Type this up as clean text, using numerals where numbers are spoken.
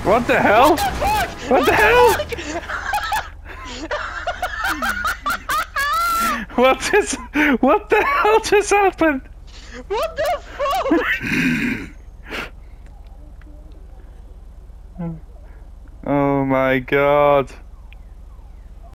What the hell? What the hell? What the hell just happened? What the fuck? Oh my god.